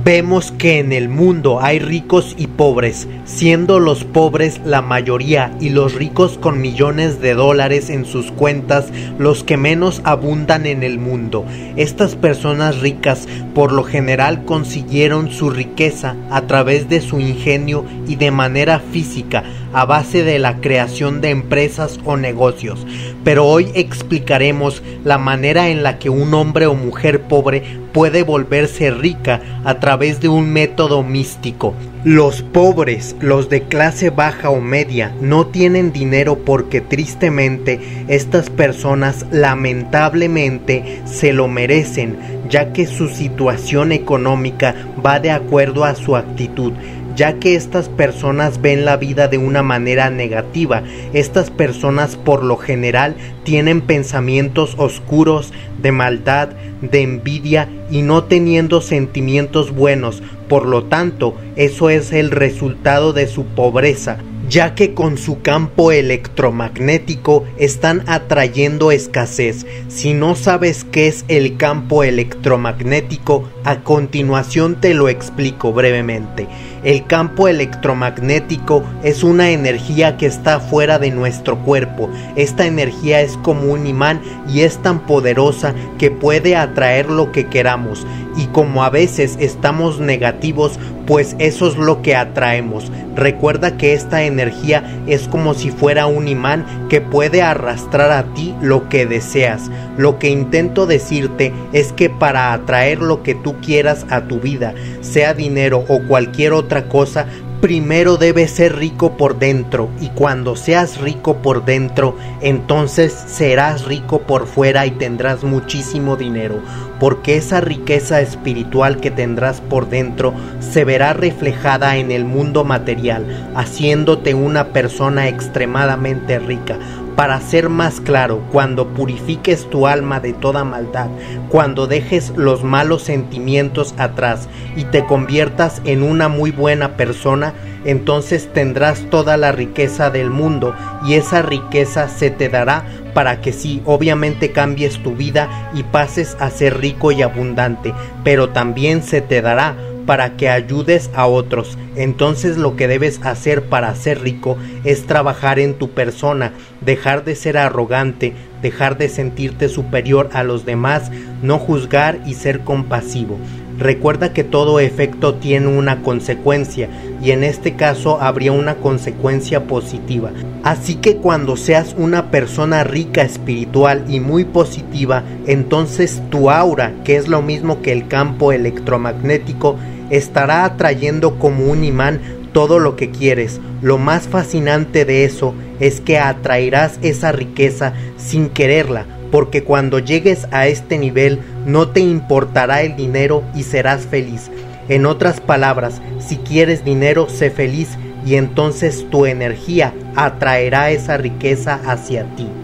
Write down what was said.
Vemos que en el mundo hay ricos y pobres, siendo los pobres la mayoría y los ricos con millones de dólares en sus cuentas los que menos abundan en el mundo. Estas personas ricas por lo general consiguieron su riqueza a través de su ingenio y de manera física a base de la creación de empresas o negocios. Pero hoy explicaremos la manera en la que un hombre o mujer pobre puede volverse rica a través de un método místico. Los pobres, los de clase baja o media, no tienen dinero porque tristemente estas personas lamentablemente se lo merecen, ya que su situación económica va de acuerdo a su actitud. Ya que estas personas ven la vida de una manera negativa, estas personas por lo general tienen pensamientos oscuros, de maldad, de envidia y no teniendo sentimientos buenos. Por lo tanto, eso es el resultado de su pobreza, ya que con su campo electromagnético están atrayendo escasez. Si no sabes qué es el campo electromagnético, a continuación te lo explico brevemente. El campo electromagnético es una energía que está fuera de nuestro cuerpo. Esta energía es como un imán y es tan poderosa que puede atraer lo que queramos. Y como a veces estamos negativos, pues eso es lo que atraemos. Recuerda que esta energía es como si fuera un imán que puede arrastrar a ti lo que deseas. Lo que intento decirte es que para atraer lo que tú quieras a tu vida, sea dinero o cualquier otra cosa, primero debes ser rico por dentro, y cuando seas rico por dentro, entonces serás rico por fuera y tendrás muchísimo dinero, porque esa riqueza espiritual que tendrás por dentro se verá reflejada en el mundo material, haciéndote una persona extremadamente rica. Para ser más claro, cuando purifiques tu alma de toda maldad, cuando dejes los malos sentimientos atrás y te conviertas en una muy buena persona, entonces tendrás toda la riqueza del mundo y esa riqueza se te dará para que sí, obviamente cambies tu vida y pases a ser rico y abundante, pero también se te dará para que ayudes a otros. Entonces lo que debes hacer para ser rico es trabajar en tu persona, dejar de ser arrogante, dejar de sentirte superior a los demás, no juzgar y ser compasivo. Recuerda que todo efecto tiene una consecuencia y en este caso habría una consecuencia positiva. Así que cuando seas una persona rica espiritual y muy positiva, entonces tu aura, que es lo mismo que el campo electromagnético, estará atrayendo como un imán todo lo que quieres. Lo más fascinante de eso es que atraerás esa riqueza sin quererla, porque cuando llegues a este nivel no te importará el dinero y serás feliz. En otras palabras, si quieres dinero, sé feliz y entonces tu energía atraerá esa riqueza hacia ti.